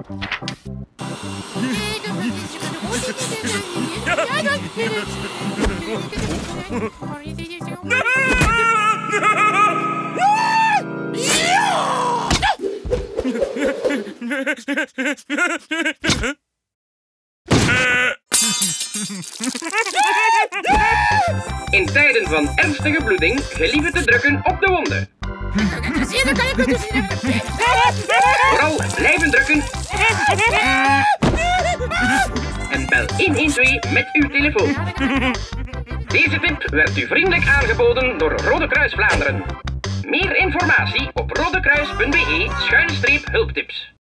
In tijden van ernstige bloeding gelieve te drukken op de wonden. Vooral blijven drukken. En bel 112 met uw telefoon. Deze tip werd u vriendelijk aangeboden door Rode Kruis Vlaanderen. Meer informatie op rodekruis.be/hulptips.